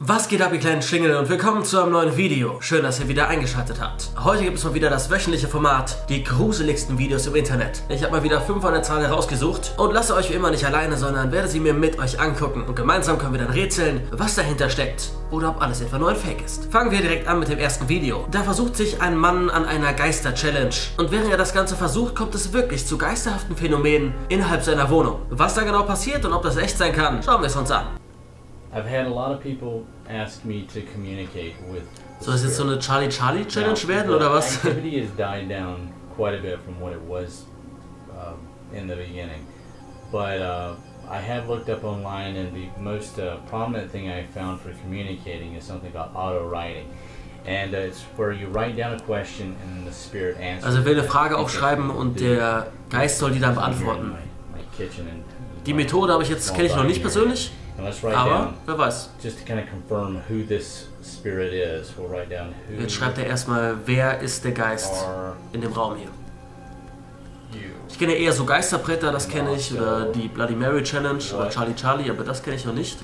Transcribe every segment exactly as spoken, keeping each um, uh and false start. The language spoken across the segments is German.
Was geht ab, ihr kleinen Schlingel, und willkommen zu einem neuen Video. Schön, dass ihr wieder eingeschaltet habt. Heute gibt es mal wieder das wöchentliche Format, die gruseligsten Videos im Internet. Ich habe mal wieder fünf an der Zahl herausgesucht und lasse euch wie immer nicht alleine, sondern werde sie mir mit euch angucken. Und gemeinsam können wir dann rätseln, was dahinter steckt oder ob alles etwa nur ein Fake ist. Fangen wir direkt an mit dem ersten Video. Da versucht sich ein Mann an einer Geister-Challenge. Und während er das Ganze versucht, kommt es wirklich zu geisterhaften Phänomenen innerhalb seiner Wohnung. Was da genau passiert und ob das echt sein kann, schauen wir es uns an. I've had a lot of people ask me to communicate with. Soll es jetzt so eine Charlie Charlie Challenge now, werden oder was? Activity has died down quite a bit from what it was um, in the beginning, but uh, I have looked up online, and the most uh, prominent thing I found for communicating is something called auto writing, and uh, it's where you write down a question and the spirit answers. Also er will eine Frage aufschreiben und der Geist soll die dann beantworten. Die Methode habe ich jetzt kenne ich noch nicht persönlich. Aber wer weiß. Jetzt schreibt er erstmal, wer ist der Geist in dem Raum hier. Ich kenne eher so Geisterbretter, das kenne ich, oder die Bloody Mary Challenge oder Charlie Charlie, aber das kenne ich noch nicht.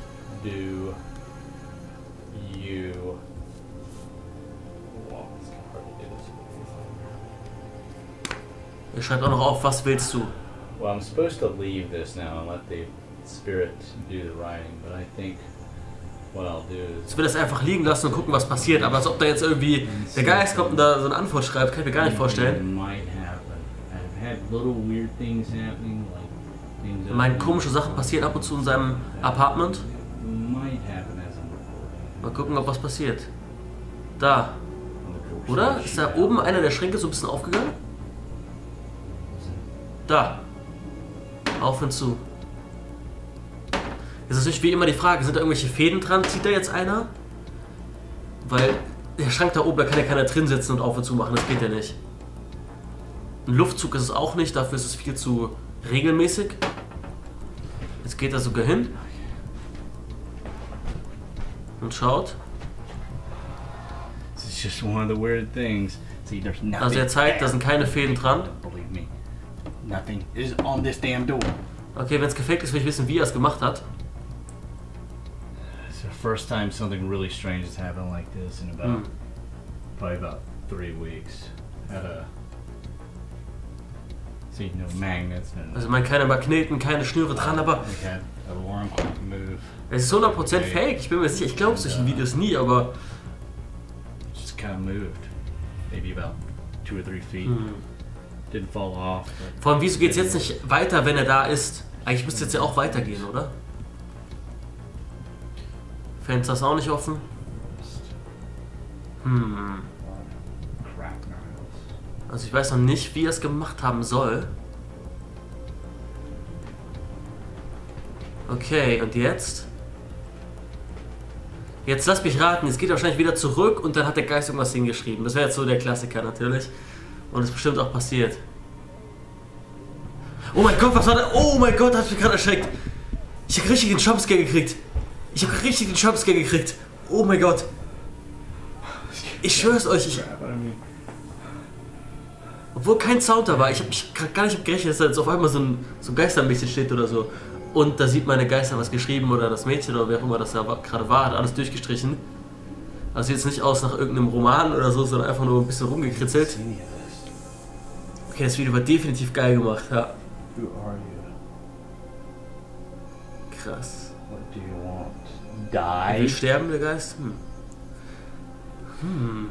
Er schreibt auch noch auf, was willst du? Well, I'm supposed to leave this now and let the spirit do the writing, but I think what I'll do is... Jetzt will das einfach liegen lassen und gucken, was passiert, aber als ob da jetzt irgendwie der Geist kommt und da so eine Antwort schreibt, kann ich mir gar nicht vorstellen. Meine komische Sachen passieren ab und zu in seinem Apartment. Mal gucken, ob was passiert. Da. Oder? Ist da oben einer der Schränke so ein bisschen aufgegangen? Da. Auf und zu. Jetzt ist natürlich wie immer die Frage, sind da irgendwelche Fäden dran? Zieht da jetzt einer? Weil der Schrank da oben, da kann ja keiner drin sitzen und auf und zu machen, das geht ja nicht. Ein Luftzug ist es auch nicht, dafür ist es viel zu regelmäßig. Jetzt geht er sogar hin. Und schaut. Also er zeigt, da sind keine Fäden dran. Nothing is on this damn door. Okay, wenn es gefaked ist, will ich wissen, wie er es gemacht hat. It's the first time something really strange has happened like this in about hm. probably about three weeks. Had a see no magnets. Also man keine Magneten, keine Schnüre dran, aber es ist hundert Prozent fake. Ich bin mir sicher, ich glaube solchen Videos nie, aber just kind of moved, maybe about two or three feet. Hm. Didn't fall off. Vor allem, wieso geht es jetzt nicht weiter, wenn er da ist? Eigentlich müsste es jetzt ja auch weitergehen, oder? Fenster ist auch nicht offen. Hm. Also ich weiß noch nicht, wie er es gemacht haben soll. Okay, und jetzt? Jetzt lass mich raten, jetzt geht er wahrscheinlich wieder zurück und dann hat der Geist irgendwas hingeschrieben. Das wäre jetzt so der Klassiker natürlich. Und es ist bestimmt auch passiert. Oh mein Gott, was war das? Oh mein Gott, das hat mich gerade erschreckt. Ich habe richtig den Jumpscare gekriegt. Ich habe richtig den Jumpscare gekriegt. Oh mein Gott. Ich schwör's euch. Ich, obwohl kein Sound da war. Ich habe mich gar nicht gerechnet, dass da jetzt auf einmal so ein, so ein Geistermädchen steht oder so. Und da sieht meine Geister was geschrieben oder das Mädchen oder wer auch immer das da gerade war, hat alles durchgestrichen. Also sieht jetzt nicht aus nach irgendeinem Roman oder so, sondern einfach nur ein bisschen rumgekritzelt. Okay, das Video war definitiv geil gemacht, ja. Krass. Er will sterben, der Geist? Hm. Hm.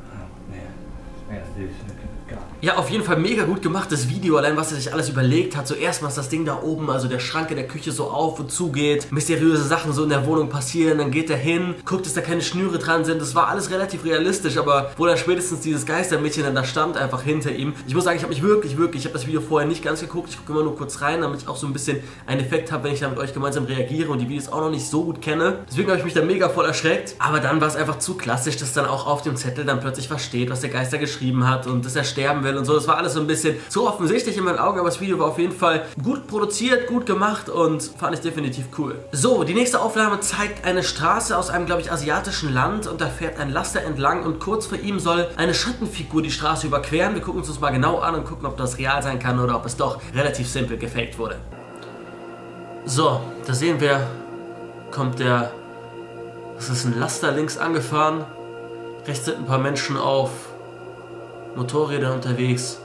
Ja, auf jeden Fall mega gut gemachtes Video, allein was er sich alles überlegt hat. So erstmal ist das Ding da oben, also der Schrank in der Küche so auf und zu geht, mysteriöse Sachen so in der Wohnung passieren, dann geht er hin, guckt, dass da keine Schnüre dran sind. Das war alles relativ realistisch, aber wo dann spätestens dieses Geistermädchen dann da stand, einfach hinter ihm. Ich muss sagen, ich habe mich wirklich, wirklich, ich habe das Video vorher nicht ganz geguckt, ich gucke immer nur kurz rein, damit ich auch so ein bisschen einen Effekt habe, wenn ich da mit euch gemeinsam reagiere und die Videos auch noch nicht so gut kenne. Deswegen habe ich mich da mega voll erschreckt, aber dann war es einfach zu klassisch, dass dann auch auf dem Zettel dann plötzlich was steht, was der Geister geschrieben hat und dass er sterben will und so. Das war alles so ein bisschen zu offensichtlich in meinen Augen, aber das Video war auf jeden Fall gut produziert, gut gemacht und fand ich definitiv cool. So, die nächste Aufnahme zeigt eine Straße aus einem, glaube ich, asiatischen Land und da fährt ein Laster entlang und kurz vor ihm soll eine Schattenfigur die Straße überqueren. Wir gucken uns das mal genau an und gucken, ob das real sein kann oder ob es doch relativ simpel gefaked wurde. So, da sehen wir, kommt der Das ist ein Laster links angefahren. Rechts sind ein paar Menschen auf Motorrädern unterwegs.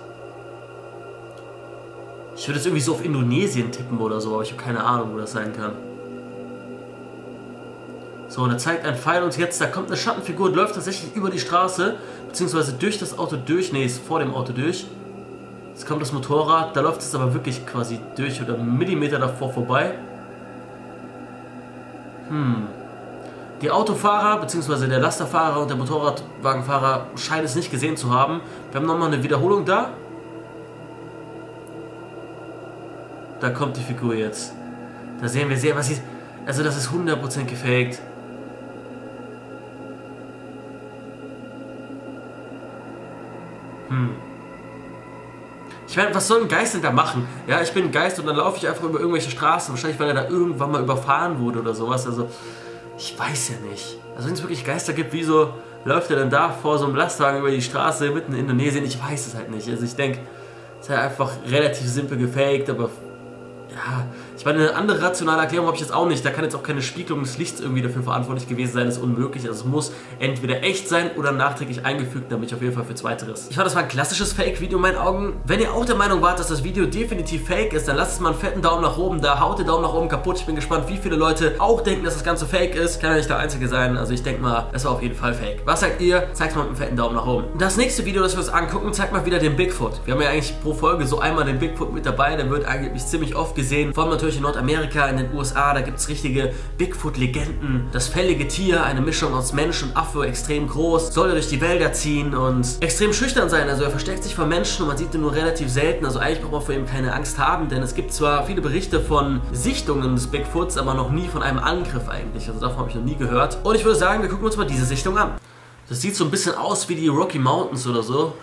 Ich würde jetzt irgendwie so auf Indonesien tippen oder so, aber ich habe keine Ahnung, wo das sein kann. So, und er zeigt einen Pfeil und jetzt, da kommt eine Schattenfigur und läuft tatsächlich über die Straße, beziehungsweise durch das Auto durch, nee, ist vor dem Auto durch. Jetzt kommt das Motorrad, da läuft es aber wirklich quasi durch oder einen Millimeter davor vorbei. Hm. Die Autofahrer, beziehungsweise der Lasterfahrer und der Motorradwagenfahrer scheinen es nicht gesehen zu haben. Wir haben nochmal eine Wiederholung da. Da kommt die Figur jetzt. Da sehen wir sehr, was sie... Also das ist hundert Prozent gefaked. Hm. Ich meine, was soll ein Geist denn da machen? Ja, ich bin ein Geist und dann laufe ich einfach über irgendwelche Straßen. Wahrscheinlich, weil er da irgendwann mal überfahren wurde oder sowas. Also, ich weiß ja nicht. Also, wenn es wirklich Geister gibt, wieso läuft er denn da vor so einem Lastwagen über die Straße mitten in Indonesien? Ich weiß es halt nicht. Also, ich denke, es ist halt einfach relativ simpel gefaked, aber... Ja, ich meine, eine andere rationale Erklärung habe ich jetzt auch nicht. Da kann jetzt auch keine Spiegelung des Lichts irgendwie dafür verantwortlich gewesen sein. Das ist unmöglich. Also es muss entweder echt sein oder nachträglich eingefügt, damit ich auf jeden Fall für Zweiteres. Ich fand, das war ein klassisches Fake-Video in meinen Augen. Wenn ihr auch der Meinung wart, dass das Video definitiv fake ist, dann lasst es mal einen fetten Daumen nach oben da. Haut den Daumen nach oben kaputt. Ich bin gespannt, wie viele Leute auch denken, dass das Ganze fake ist. Kann ja nicht der Einzige sein. Also ich denke mal, es war auf jeden Fall fake. Was sagt ihr? Zeigt mal mit einem fetten Daumen nach oben. Das nächste Video, das wir uns angucken, zeigt mal wieder den Bigfoot. Wir haben ja eigentlich pro Folge so einmal den Bigfoot mit dabei. Der wird eigentlich ziemlich oft gesehen. Vor allem natürlich in Nordamerika, in den U S A, da gibt es richtige Bigfoot-Legenden. Das fällige Tier, eine Mischung aus Mensch und Affe, extrem groß, soll er durch die Wälder ziehen und extrem schüchtern sein. Also er versteckt sich vor Menschen und man sieht ihn nur relativ selten. Also eigentlich braucht man vor ihm keine Angst haben, denn es gibt zwar viele Berichte von Sichtungen des Bigfoots, aber noch nie von einem Angriff eigentlich. Also davon habe ich noch nie gehört. Und ich würde sagen, wir gucken uns mal diese Sichtung an. Das sieht so ein bisschen aus wie die Rocky Mountains oder so.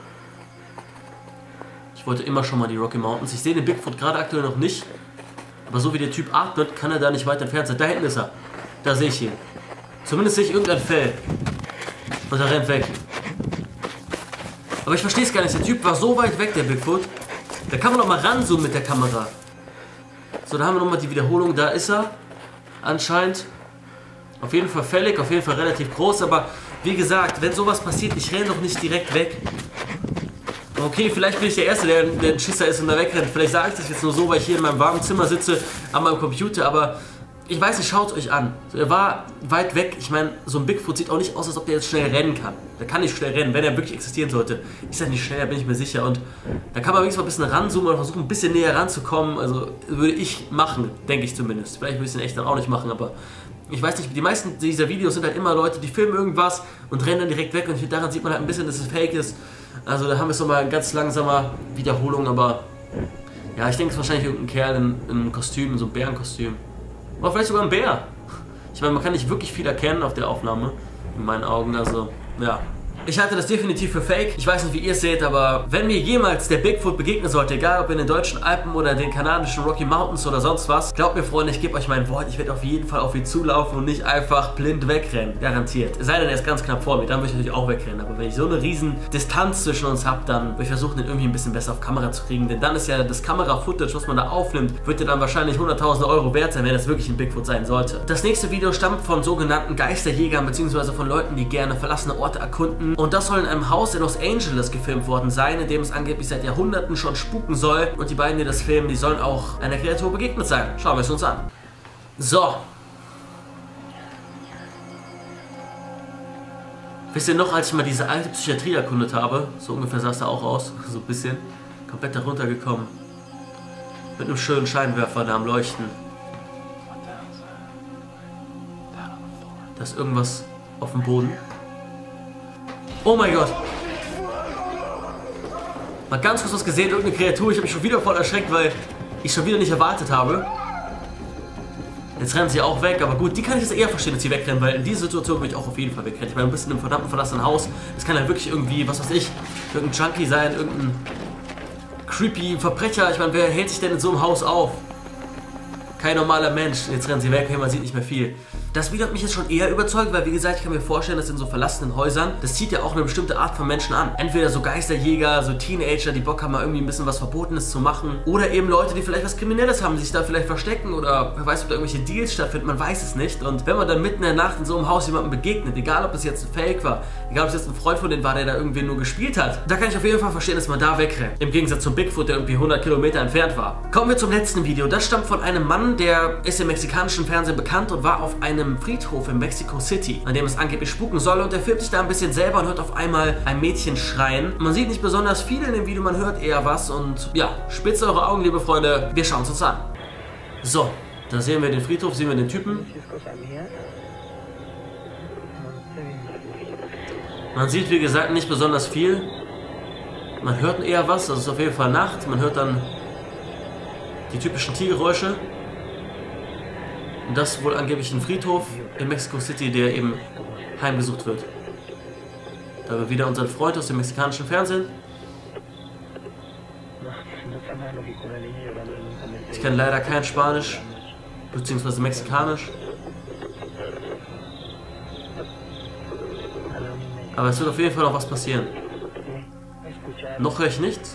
Ich wollte immer schon mal die Rocky Mountains. Ich sehe den Bigfoot gerade aktuell noch nicht. Aber so wie der Typ atmet, kann er da nicht weit entfernt sein. Da hinten ist er. Da sehe ich ihn. Zumindest sehe ich irgendein Fell. Und er rennt weg. Aber ich verstehe es gar nicht. Der Typ war so weit weg, der Bigfoot. Da kann man noch mal ranzoomen mit der Kamera. So, da haben wir nochmal die Wiederholung. Da ist er. Anscheinend. Auf jeden Fall fällig, auf jeden Fall relativ groß. Aber wie gesagt, wenn sowas passiert, ich renne doch nicht direkt weg. Okay, vielleicht bin ich der Erste, der, der ein Schisser ist und da wegrennt. Vielleicht sage ich das jetzt nur so, weil ich hier in meinem warmen Zimmer sitze, an meinem Computer, aber ich weiß nicht, schaut euch an. So, er war weit weg. Ich meine, so ein Bigfoot sieht auch nicht aus, als ob der jetzt schnell rennen kann. Der kann nicht schnell rennen, wenn er wirklich existieren sollte. Ist er nicht schnell, bin ich mir sicher. Und da kann man wenigstens mal ein bisschen ranzoomen und versuchen, ein bisschen näher ranzukommen. Also würde ich machen, denke ich zumindest. Vielleicht würde ich es in echt dann auch nicht machen, aber... Ich weiß nicht, die meisten dieser Videos sind halt immer Leute, die filmen irgendwas und rennen dann direkt weg und daran sieht man halt ein bisschen, dass es fake ist. Also da haben wir es nochmal eine ganz langsame Wiederholung, aber ja, ich denke, es ist wahrscheinlich irgendein Kerl in, in einem Kostüm, in so einem Bärenkostüm. Oder vielleicht sogar ein Bär. Ich meine, man kann nicht wirklich viel erkennen auf der Aufnahme, in meinen Augen, also ja. Ich halte das definitiv für fake. Ich weiß nicht, wie ihr es seht, aber wenn mir jemals der Bigfoot begegnen sollte, egal ob in den deutschen Alpen oder den kanadischen Rocky Mountains oder sonst was, glaubt mir, Freunde, ich gebe euch mein Wort, ich werde auf jeden Fall auf ihn zulaufen und nicht einfach blind wegrennen. Garantiert. Es sei denn, er ist ganz knapp vor mir, dann würde ich natürlich auch wegrennen. Aber wenn ich so eine riesen Distanz zwischen uns habe, dann würde ich versuchen, den irgendwie ein bisschen besser auf Kamera zu kriegen. Denn dann ist ja das Kamera-Footage, was man da aufnimmt, wird ja dann wahrscheinlich hunderttausend Euro wert sein, wenn das wirklich ein Bigfoot sein sollte. Das nächste Video stammt von sogenannten Geisterjägern, beziehungsweise von Leuten, die gerne verlassene Orte erkunden. Und das soll in einem Haus in Los Angeles gefilmt worden sein, in dem es angeblich seit Jahrhunderten schon spuken soll. Und die beiden, die das filmen, die sollen auch einer Kreatur begegnet sein. Schauen wir es uns an. So. Wisst ihr noch, als ich mal diese alte Psychiatrie erkundet habe, so ungefähr sah es da auch aus, so ein bisschen, komplett da runtergekommen, mit einem schönen Scheinwerfer da am Leuchten. Da ist irgendwas auf dem Boden. Oh mein Gott! Mal ganz kurz was gesehen, irgendeine Kreatur. Ich habe mich schon wieder voll erschreckt, weil ich schon wieder nicht erwartet habe. Jetzt rennen sie auch weg, aber gut, die kann ich jetzt eher verstehen, dass sie wegrennen, weil in dieser Situation würde ich auch auf jeden Fall wegrennen. Ich meine, ein bisschen im verdammten verlassenen Haus. Das kann ja wirklich irgendwie, was weiß ich, irgendein Junkie sein, irgendein creepy Verbrecher. Ich meine, wer hält sich denn in so einem Haus auf? Kein normaler Mensch. Jetzt rennen sie weg, hey, man sieht nicht mehr viel. Das Video hat mich jetzt schon eher überzeugt, weil wie gesagt, ich kann mir vorstellen, dass in so verlassenen Häusern, das zieht ja auch eine bestimmte Art von Menschen an. Entweder so Geisterjäger, so Teenager, die Bock haben, mal irgendwie ein bisschen was Verbotenes zu machen. Oder eben Leute, die vielleicht was Kriminelles haben, die sich da vielleicht verstecken oder wer weiß, ob da irgendwelche Deals stattfinden, man weiß es nicht. Und wenn man dann mitten in der Nacht in so einem Haus jemandem begegnet, egal ob es jetzt ein Fake war, egal ob es jetzt ein Freund von denen war, der da irgendwie nur gespielt hat, da kann ich auf jeden Fall verstehen, dass man da wegrennt. Im Gegensatz zum Bigfoot, der irgendwie hundert Kilometer entfernt war. Kommen wir zum letzten Video. Das stammt von einem Mann, der ist im mexikanischen Fernsehen bekannt und war auf einem Friedhof in Mexico City, an dem es angeblich spuken soll, und er filmt sich da ein bisschen selber und hört auf einmal ein Mädchen schreien. Man sieht nicht besonders viel in dem Video, man hört eher was und ja, spitzt eure Augen, liebe Freunde, wir schauen es uns an. So, da sehen wir den Friedhof, sehen wir den Typen. Man sieht, wie gesagt, nicht besonders viel. Man hört eher was, das ist auf jeden Fall Nacht. Man hört dann die typischen Tiergeräusche. Und das ist wohl angeblich ein Friedhof in Mexico City, der eben heimgesucht wird. Da haben wir wieder unseren Freund aus dem mexikanischen Fernsehen. Ich kann leider kein Spanisch, beziehungsweise Mexikanisch. Aber es wird auf jeden Fall noch was passieren. Noch höre ich nichts.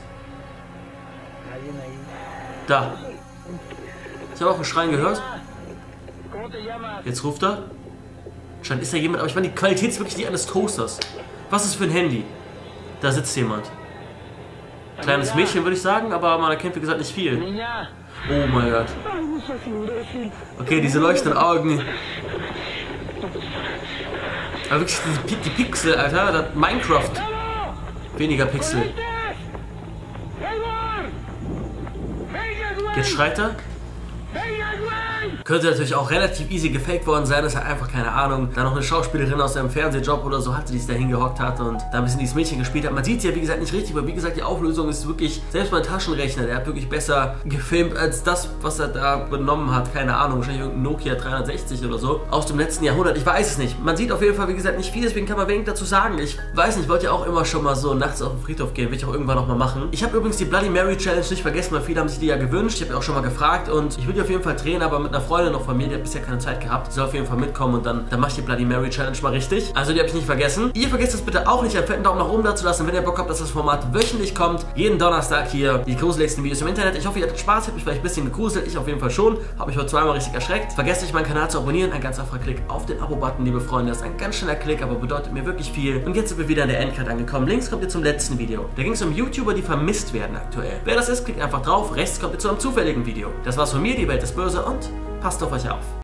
Da. Ich habe auch ein Schreien gehört. Jetzt ruft er. Scheint ist da jemand, aber ich meine, die Qualität ist wirklich die eines Toasters. Was ist für ein Handy? Da sitzt jemand. Kleines Mädchen würde ich sagen, aber man erkennt wie gesagt nicht viel. Oh mein Gott. Okay, diese leuchtenden Augen. Aber wirklich die, die Pixel, Alter. Das Minecraft. Weniger Pixel. Jetzt schreit er. Könnte natürlich auch relativ easy gefaked worden sein, dass er einfach, keine Ahnung, da noch eine Schauspielerin aus seinem Fernsehjob oder so hatte, die sich da hingehockt hat und da ein bisschen dieses Mädchen gespielt hat. Man sieht es ja, wie gesagt, nicht richtig, weil wie gesagt, die Auflösung ist wirklich, selbst mein Taschenrechner, der hat wirklich besser gefilmt als das, was er da benommen hat. Keine Ahnung, wahrscheinlich irgendein Nokia dreihundertsechzig oder so aus dem letzten Jahrhundert. Ich weiß es nicht. Man sieht auf jeden Fall, wie gesagt, nicht viel, deswegen kann man wenig dazu sagen. Ich weiß nicht, ich wollte ja auch immer schon mal so nachts auf den Friedhof gehen, will ich auch irgendwann nochmal machen. Ich habe übrigens die Bloody Mary Challenge nicht vergessen, weil viele haben sich die ja gewünscht. Ich habe ja auch schon mal gefragt und ich will die auf jeden Fall drehen, aber mit einer Freundin noch von mir, die hat bisher keine Zeit gehabt. Die soll auf jeden Fall mitkommen und dann, dann mache ich die Bloody Mary Challenge mal richtig. Also die habe ich nicht vergessen. Ihr vergesst das bitte auch nicht, einen fetten Daumen nach oben da zu lassen, wenn ihr Bock habt, dass das Format wöchentlich kommt. Jeden Donnerstag hier die gruseligsten Videos im Internet. Ich hoffe, ihr hattet Spaß, habt mich vielleicht ein bisschen gegruselt. Ich auf jeden Fall schon. Habe mich heute zweimal richtig erschreckt. Vergesst nicht, meinen Kanal zu abonnieren. Ein ganz einfacher Klick auf den Abo-Button, liebe Freunde. Das ist ein ganz schneller Klick, aber bedeutet mir wirklich viel. Und jetzt sind wir wieder an der Endcard angekommen. Links kommt ihr zum letzten Video. Da ging es um YouTuber, die vermisst werden aktuell. Wer das ist, klickt einfach drauf. Rechts kommt ihr zu einem zufälligen Video. Das war's von mir. Die Welt ist böse und passt auf euch auf.